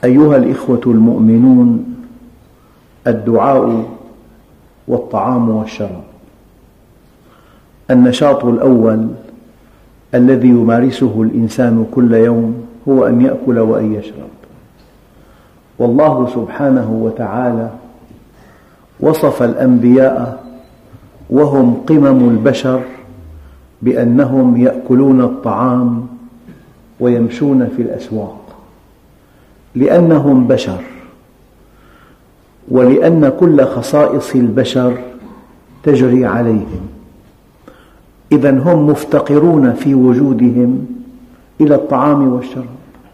أيها الإخوة المؤمنون، الدعاء والطعام والشراب. النشاط الأول الذي يمارسه الإنسان كل يوم هو أن يأكل وأن يشرب. والله سبحانه وتعالى وصف الأنبياء وهم قمم البشر بأنهم يأكلون الطعام ويمشون في الأسواق، لأنهم بشر، ولأن كل خصائص البشر تجري عليهم. إذن هم مفتقرون في وجودهم إلى الطعام والشراب،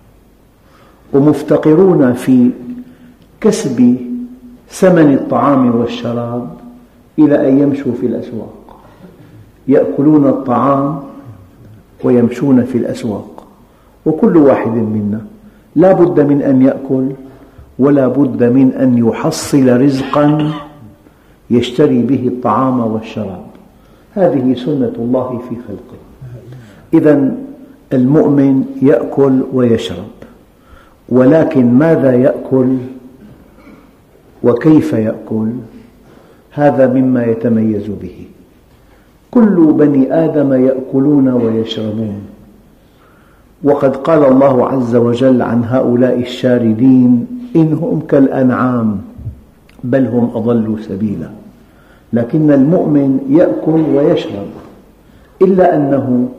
ومفتقرون في كسب ثمن الطعام والشراب إلى أن يمشوا في الأسواق. يأكلون الطعام ويمشون في الأسواق، وكل واحد منا لا بد من أن يأكل ولا بد من أن يحصل رزقا يشتري به الطعام والشراب. هذه سنة الله في خلقه. إذن المؤمن يأكل ويشرب، ولكن ماذا يأكل وكيف يأكل هذا مما يتميز به. كل بني آدم يأكلون ويشربون، وقد قال الله عز وجل عن هؤلاء الشاردين: إنهم كالأنعام بل هم أضل سبيلا. لكن المؤمن يأكل ويشرب، إلا أنه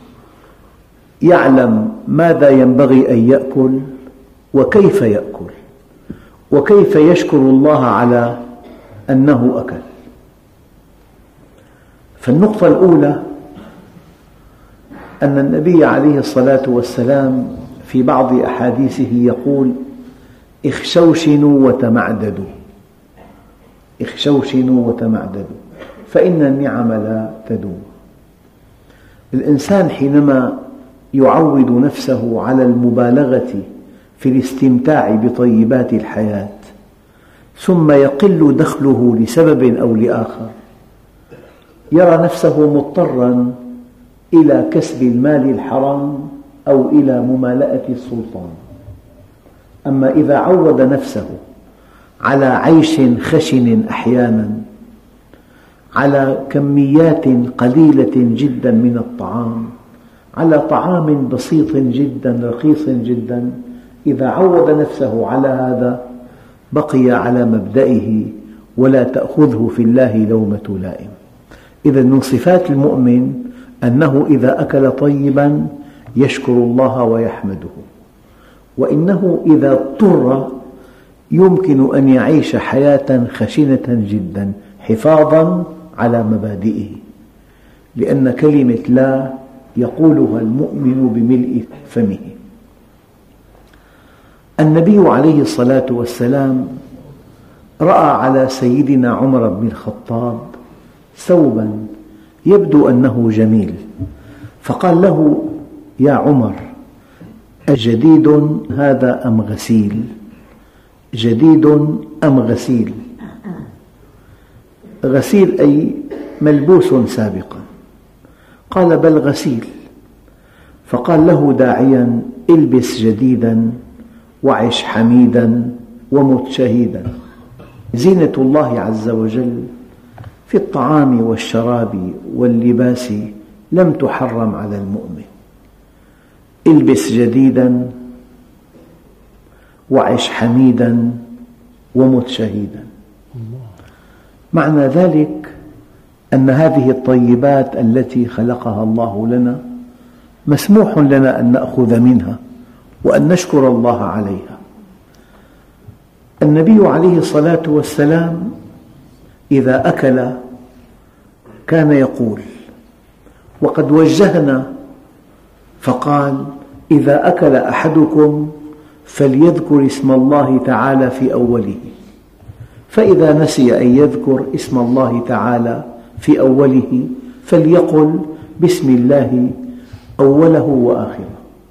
يعلم ماذا ينبغي أن يأكل وكيف يأكل، وكيف يشكر الله على أنه أكل. فالنقطة الأولى أن النبي عليه الصلاة والسلام في بعض أحاديثه يقول: اخشوشنوا وتمعددوا، اخشوشنوا وتمعددوا، فإن النعم لا تدوم. الإنسان حينما يعود نفسه على المبالغة في الاستمتاع بطيبات الحياة ثم يقل دخله لسبب أو لآخر، يرى نفسه مضطراً إلى كسب المال الحرام أو إلى ممالأة السلطان. أما إذا عود نفسه على عيش خشن أحياناً، على كميات قليلة جداً من الطعام، على طعام بسيط جداً رخيص جداً، إذا عود نفسه على هذا بقي على مبدئه ولا تأخذه في الله لومة لائم. إذن من صفات المؤمن أنه إذا أكل طيباً يشكر الله ويحمده، وإنه إذا اضطر يمكن أن يعيش حياة خشنة جداً حفاظاً على مبادئه، لأن كلمة لا يقولها المؤمن بملء فمه. النبي عليه الصلاة والسلام رأى على سيدنا عمر بن الخطاب ثوباً يبدو أنه جميل، فقال له: يا عمر، أجديد هذا أم غسيل؟ جديد أم غسيل؟ غسيل أي ملبوس سابقاً. قال: بل غسيل. فقال له داعياً: البس جديداً وعش حميداً ومت شهيداً. زينة الله عز وجل في الطعام والشراب واللباس لم تحرم على المؤمن. البس جديداً وعش حميداً ومت شهيداً. معنى ذلك أن هذه الطيبات التي خلقها الله لنا مسموح لنا أن نأخذ منها وأن نشكر الله عليها. النبي عليه الصلاة والسلام إذا أكل كان يقول، وقد وجهنا فقال: إذا أكل أحدكم فليذكر اسم الله تعالى في أوله، فإذا نسي أن يذكر اسم الله تعالى في أوله فليقل بسم الله أوله وآخره.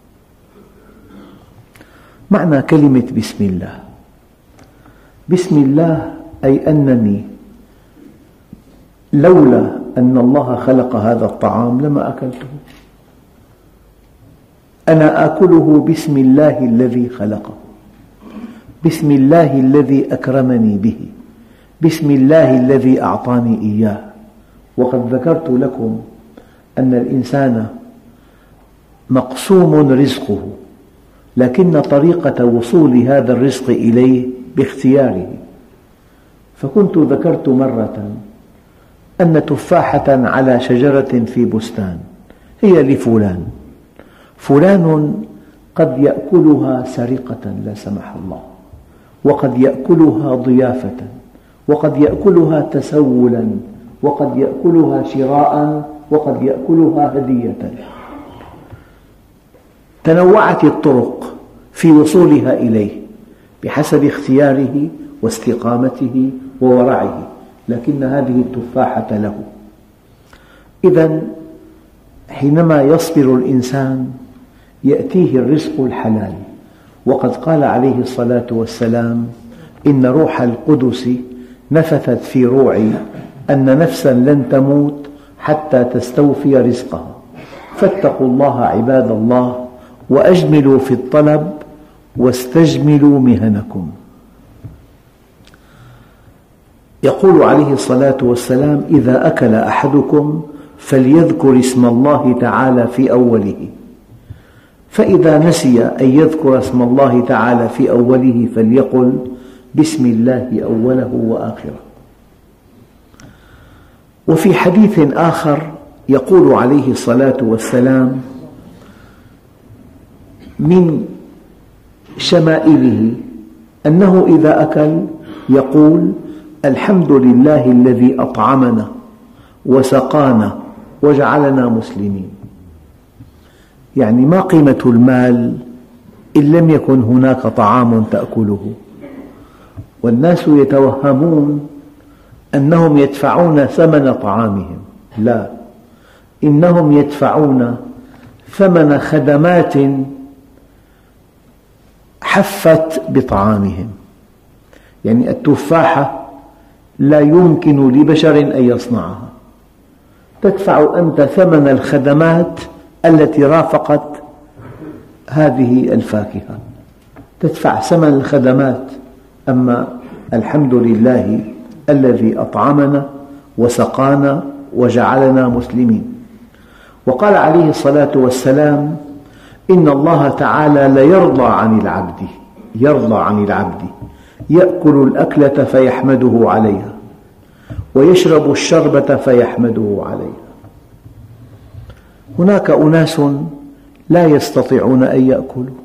معنى كلمة بسم الله: بسم الله أي أنني لولا أن الله خلق هذا الطعام لما أكلته، أنا آكله بسم الله الذي خلقه. بسم الله الذي أكرمني به، بسم الله الذي أعطاني إياه. وقد ذكرت لكم أن الإنسان مقسوم رزقه، لكن طريقة وصول هذا الرزق إليه باختياره. فكنت ذكرت مرة أن تفاحة على شجرة في بستان هي لفلان، فلان قد يأكلها سرقة لا سمح الله، وقد يأكلها ضيافة، وقد يأكلها تسولا، وقد يأكلها شراء، وقد يأكلها هدية. تنوعت الطرق في وصولها إليه بحسب اختياره واستقامته وورعه، لكن هذه التفاحة له. إذن حينما يصبر الإنسان يأتيه الرزق الحلال. وقد قال عليه الصلاة والسلام: إن روح القدس نفثت في روعي أن نفسا لن تموت حتى تستوفي رزقها، فاتقوا الله عباد الله، وأجملوا في الطلب، واستجملوا مهنكم. يقول عليه الصلاة والسلام: إذا أكل أحدكم فليذكر اسم الله تعالى في أوله، فإذا نسي أن يذكر اسم الله تعالى في أوله فليقل بسم الله أوله وآخره. وفي حديث آخر يقول عليه الصلاة والسلام: من شمائله أنه إذا أكل يقول: الحمد لله الذي أطعمنا وسقانا وجعلنا مسلمين. يعني ما قيمة المال إن لم يكن هناك طعام تأكله. والناس يتوهمون أنهم يدفعون ثمن طعامهم، لا، إنهم يدفعون ثمن خدمات حفت بطعامهم. يعني التفاحة لا يمكن لبشر أن يصنعها، تدفع أنت ثمن الخدمات التي رافقت هذه الفاكهة، تدفع ثمن الخدمات. أما الحمد لله الذي أطعمنا وسقانا وجعلنا مسلمين. وقال عليه الصلاة والسلام: إن الله تعالى ليرضى عن العبد، يرضى عن العبد يأكل الأكلة فيحمده عليها، ويشرب الشربة فيحمده عليها. هناك أناس لا يستطيعون أن يأكلوا،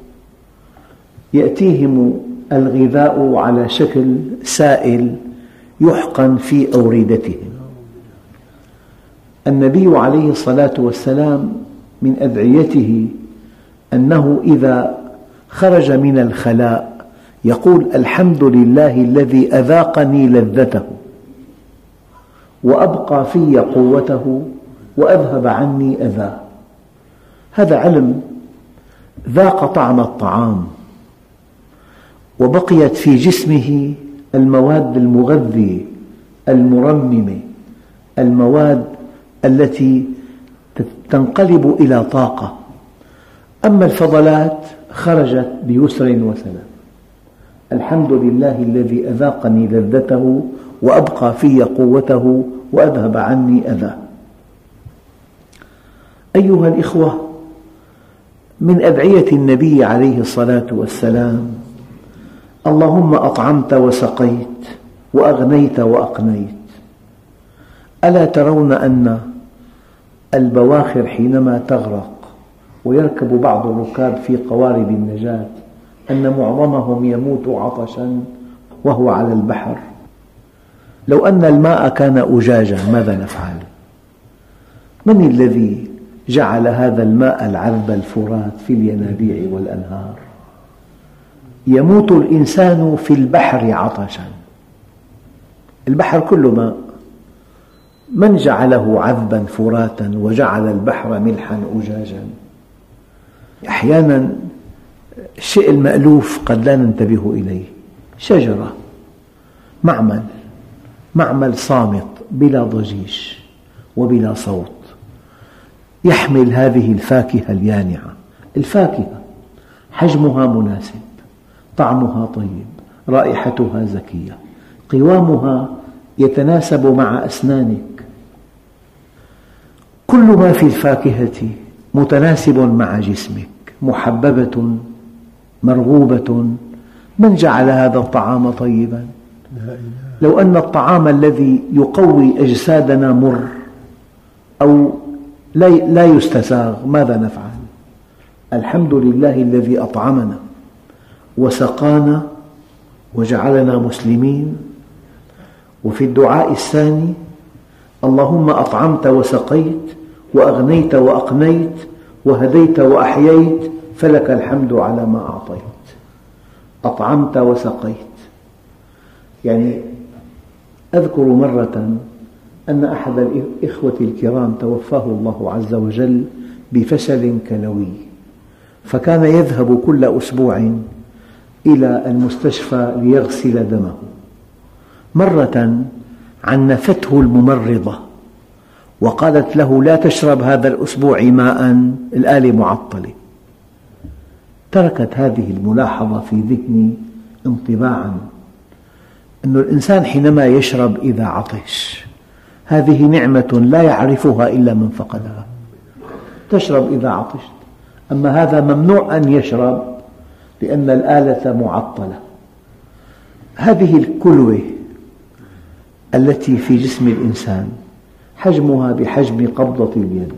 يأتيهم الغذاء على شكل سائل يحقن في أوردتهم. النبي عليه الصلاة والسلام من أدعيته أنه إذا خرج من الخلاء يقول: الحمد لله الذي أذاقني لذته وأبقى في قوته وأذهب عني أذاه. هذا علم، ذاق طعم الطعام وبقيت في جسمه المواد المغذية المرممة، المواد التي تنقلب إلى طاقة. أما الفضلات خرجت بيسر وسلام. الحمد لله الذي أذاقني لذته وأبقى في قوته وأذهب عني أذاه. أيها الإخوة، من أدعية النبي عليه الصلاة والسلام: اللهم أطعمت وسقيت وأغنيت وأقنيت. ألا ترون أن البواخر حينما تغرق ويركب بعض الركاب في قوارب النجاة أن معظمهم يموت عطشا وهو على البحر؟ لو أن الماء كان أجاجا ماذا نفعل؟ من الذي جعل هذا الماء العذب الفرات في الينابيع والأنهار؟ يموت الإنسان في البحر عطشا. البحر كله ماء، من جعله عذبا فراتا وجعل البحر ملحا أجاجا؟ أحيانا الشيء المألوف قد لا ننتبه إليه. شجرة، معمل صامت بلا ضجيج وبلا صوت يحمل هذه الفاكهة اليانعة. الفاكهة حجمها مناسب، طعمها طيب، رائحتها زكية، قوامها يتناسب مع أسنانك. كل ما في الفاكهة متناسب مع جسمك، محببة مرغوبة. من جعل هذا الطعام طيبا؟ لو أن الطعام الذي يقوي أجسادنا مر أو لا يستساغ ماذا نفعل؟ الحمد لله الذي أطعمنا وسقانا وجعلنا مسلمين. وفي الدعاء الثاني: اللهم أطعمت وسقيت وأغنيت وأقنيت وهديت وأحييت فلك الحمد على ما أعطيت. أطعمت وسقيت، يعني أذكر مرة أن أحد الإخوة الكرام توفاه الله عز وجل بفشل كلوي، فكان يذهب كل أسبوع إلى المستشفى ليغسل دمه. مرة عنفته الممرضة وقالت له: لا تشرب هذا الأسبوع ماء، الآلة معطلة. تركت هذه الملاحظة في ذهني انطباعا أن الإنسان حينما يشرب إذا عطش هذه نعمة لا يعرفها إلا من فقدها. تشرب إذا عطشت، أما هذا ممنوع أن يشرب لأن الآلة معطلة. هذه الكلوة التي في جسم الإنسان حجمها بحجم قبضة اليد،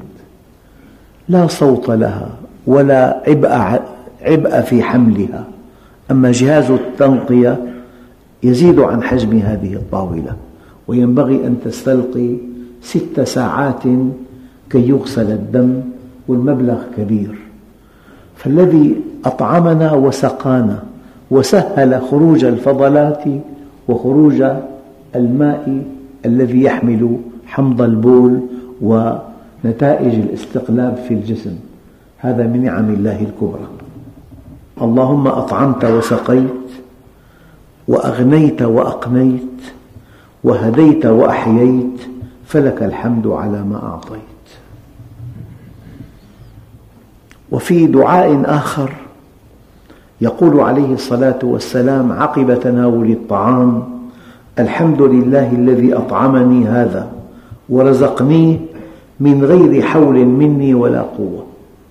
لا صوت لها ولا عبء في حملها، أما جهاز التنقية يزيد عن حجم هذه الطاولة، وينبغي أن تستلقي 6 ساعات كي يغسل الدم، والمبلغ كبير. فالذي أطعمنا وسقانا وسهل خروج الفضلات وخروج الماء الذي يحمل حمض البول ونتائج الاستقلاب في الجسم، هذا من نعم الله الكبرى. اللهم أطعمت وسقيت وأغنيت وأقنيت وهديت وأحييت فلك الحمد على ما أعطيت. وفي دعاء آخر يقول عليه الصلاة والسلام عقب تناول الطعام: الحمد لله الذي أطعمني هذا ورزقنيه من غير حول مني ولا قوة.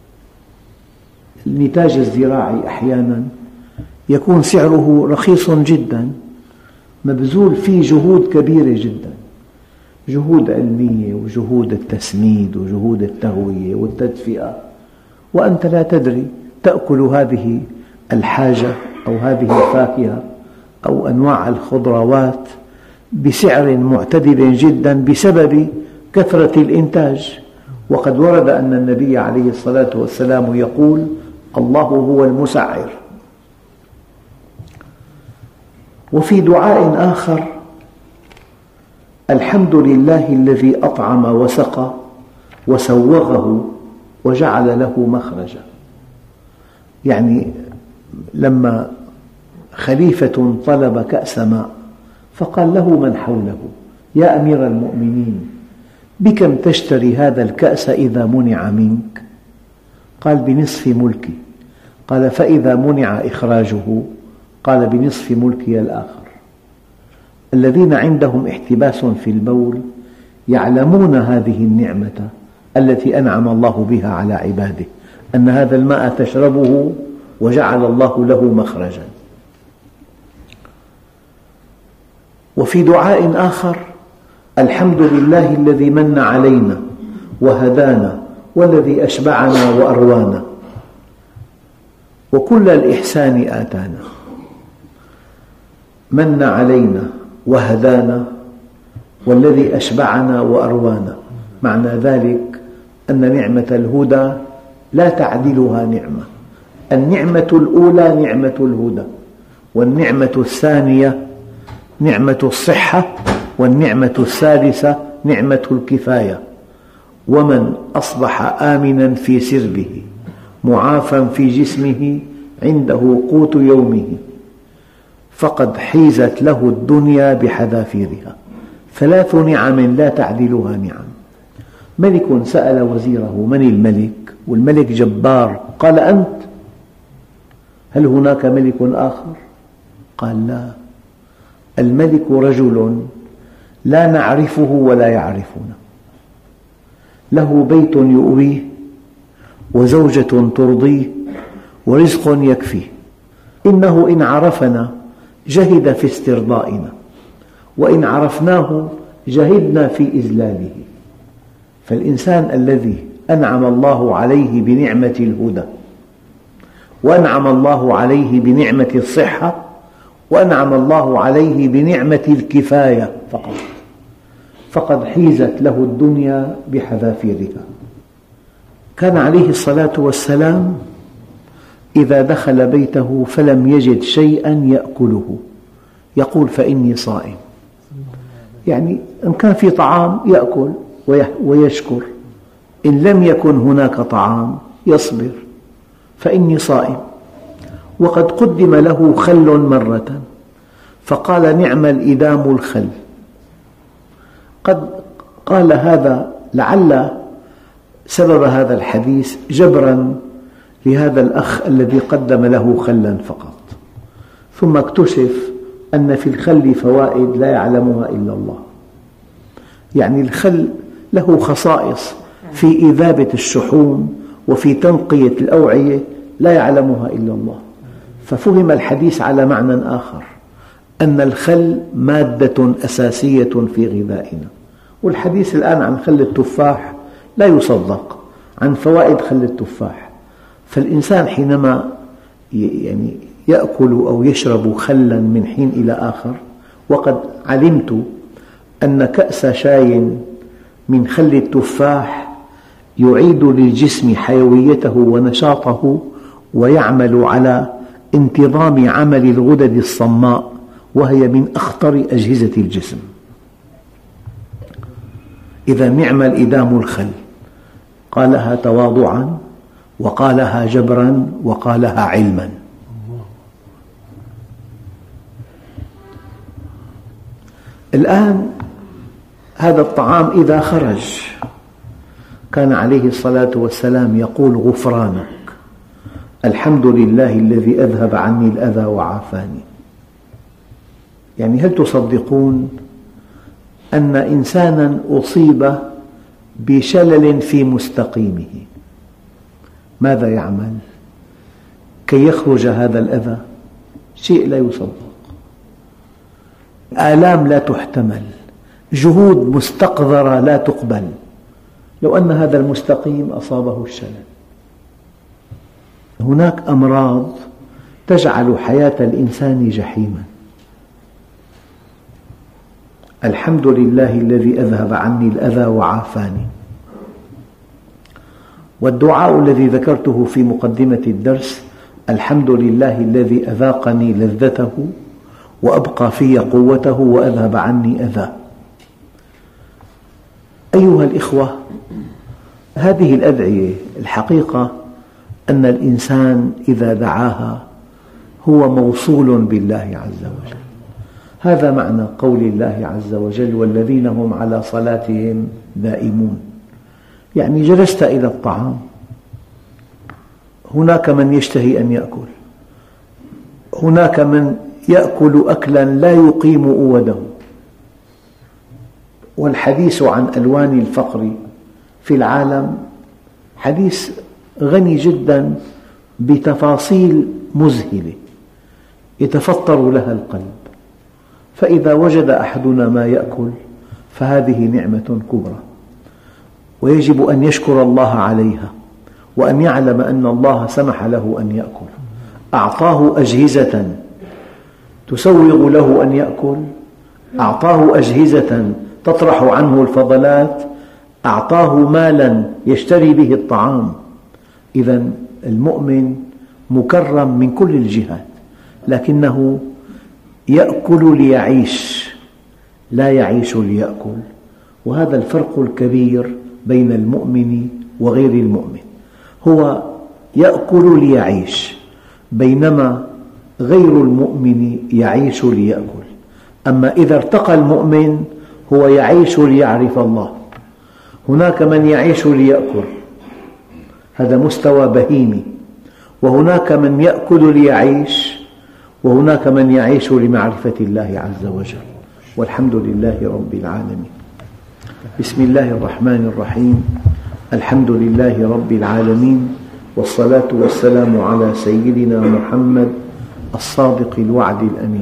النتاج الزراعي أحيانا يكون سعره رخيص جدا، مبذول فيه جهود كبيرة جدا، جهود علمية وجهود التسميد وجهود التهوية والتدفئة، وأنت لا تدري، تأكل هذه الحاجة أو هذه الفاكهة أو أنواع الخضروات بسعر معتدل جدا بسبب كثرة الإنتاج. وقد ورد أن النبي عليه الصلاة والسلام يقول: الله هو المسعر. وفي دعاء آخر: الحمد لله الذي أطعم وسقى وسوغه وجعل له مخرجا. يعني لما خليفة طلب كأس ماء فقال له من حوله: يا أمير المؤمنين، بكم تشتري هذا الكأس إذا منع منك؟ قال: بنصف ملكي. قال: فإذا منع إخراجه؟ قال: بنصف ملكي الآخر. الذين عندهم احتباس في البول يعلمون هذه النعمة التي أنعم الله بها على عباده، أن هذا الماء تشربه وجعل الله له مخرجا. وفي دعاء آخر: الحمد لله الذي من علينا وهدانا والذي أشبعنا وأروانا وكل الإحسان آتانا. من علينا وهدانا والذي أشبعنا وأروانا، معنى ذلك أن نعمة الهدى لا تعدلها نعمة. النعمة الأولى نعمة الهدى، والنعمة الثانية نعمة الصحة، والنعمة الثالثة نعمة الكفاية. ومن أصبح آمنا في سربه معافى في جسمه عنده قوت يومه فقد حيزت له الدنيا بحذافيرها. 3 نعم لا تعدلها نعم. ملك سأل وزيره: من الملك؟ والملك جبار. قال: أنت. هل هناك ملك آخر؟ قال لا، الملك رجل لا نعرفه ولا يعرفنا، له بيت يؤويه وزوجة ترضيه ورزق يكفيه، إنه إن عرفنا جهد في استرضائنا، وإن عرفناه جهدنا في إذلاله. فالإنسان الذي أنعم الله عليه بنعمة الهدى، وأنعم الله عليه بنعمة الصحة، وأنعم الله عليه بنعمة الكفاية فقد حيزت له الدنيا بحذافيرها. كان عليه الصلاة والسلام إذا دخل بيته فلم يجد شيئا يأكله يقول فإني صائم، يعني إن كان في طعام يأكل ويشكر، إن لم يكن هناك طعام يصبر، فإني صائم. وقد قدم له خل مرة فقال نعم الإدام الخل. قد قال هذا لعل سبب هذا الحديث جبرا لهذا الأخ الذي قدم له خلا فقط، ثم اكتشف أن في الخل فوائد لا يعلمها إلا الله. يعني الخل له خصائص في إذابة الشحوم وفي تنقية الأوعية لا يعلمها إلا الله. ففهم الحديث على معنى آخر، أن الخل مادة أساسية في غذائنا. والحديث الآن عن خل التفاح لا يصدق، عن فوائد خل التفاح. فالإنسان حينما يأكل أو يشرب خلا من حين إلى آخر، وقد علمت أن كأس شاي من خل التفاح يعيد للجسم حيويته ونشاطه، ويعمل على انتظام عمل الغدد الصماء، وهي من أخطر أجهزة الجسم. إذا نعم الإدام الخل، قالها تواضعا، وقالها جبرا، وقالها علما. الآن هذا الطعام إذا خرج كان عليه الصلاة والسلام يقول غفرانك، الحمد لله الذي أذهب عني الأذى وعافاني. يعني هل تصدقون أن إنسانا أصيب بشلل في مستقيمه ماذا يعمل كي يخرج هذا الأذى؟ شيء لا يصدق. آلام لا تحتمل، جهود مستقذرة لا تقبل، لو أن هذا المستقيم أصابه الشلل. هناك أمراض تجعل حياة الإنسان جحيما. الحمد لله الذي أذهب عني الأذى وعافاني. والدعاء الذي ذكرته في مقدمة الدرس، الحمد لله الذي أذاقني لذته وأبقى في قوته وأذهب عني أذاه. أيها الإخوة، هذه الأدعية الحقيقة أن الإنسان إذا دعاها هو موصول بالله عز وجل. هذا معنى قول الله عز وجل والذين هم على صلاتهم دائمون. يعني جلست إلى الطعام، هناك من يشتهي أن يأكل، هناك من يأكل أكلا لا يقيم أوده. والحديث عن ألوان الفقر في العالم حديث غني جدا بتفاصيل مذهلة يتفطر لها القلب. فإذا وجد أحدنا ما يأكل فهذه نعمة كبرى، ويجب أن يشكر الله عليها، وأن يعلم أن الله سمح له أن يأكل، أعطاه أجهزة تسوغ له أن يأكل، أعطاه أجهزة تطرح عنه الفضلات، أعطاه مالا يشتري به الطعام. إذن المؤمن مكرم من كل الجهات، لكنه يأكل ليعيش، لا يعيش ليأكل. وهذا الفرق الكبير بين المؤمن وغير المؤمن. هو يأكل ليعيش، بينما غير المؤمن يعيش ليأكل. أما إذا ارتقى المؤمن هو يعيش ليعرف الله. هناك من يعيش ليأكل، هذا مستوى بهيمي، وهناك من يأكل ليعيش وهناك من يعيش لمعرفة الله عز وجل، والحمد لله رب العالمين. بسم الله الرحمن الرحيم. الحمد لله رب العالمين، والصلاة والسلام على سيدنا محمد الصادق الوعد الأمين.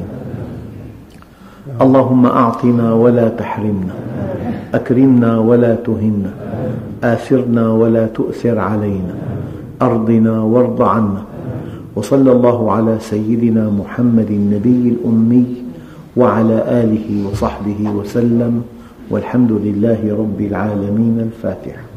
اللهم أعطنا ولا تحرمنا، أكرمنا ولا تهنا، آثرنا ولا تؤثر علينا، أرضنا وارض عنا. وصلى الله على سيدنا محمد النبي الأمي وعلى آله وصحبه وسلم، والحمد لله رب العالمين. الفاتحة.